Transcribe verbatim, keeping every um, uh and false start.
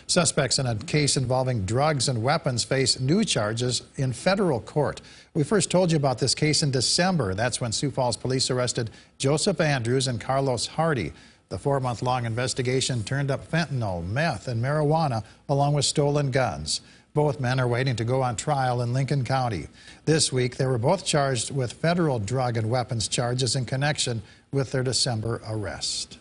Suspects in a case involving drugs and weapons face new charges in federal court. We first told you about this case in December. That's when Sioux Falls police arrested Joseph Andrews and Carlos Hardy. The four-month-long investigation turned up fentanyl, meth, and marijuana, along with stolen guns. Both men are waiting to go on trial in Lincoln County. This week, they were both charged with federal drug and weapons charges in connection with their December arrest.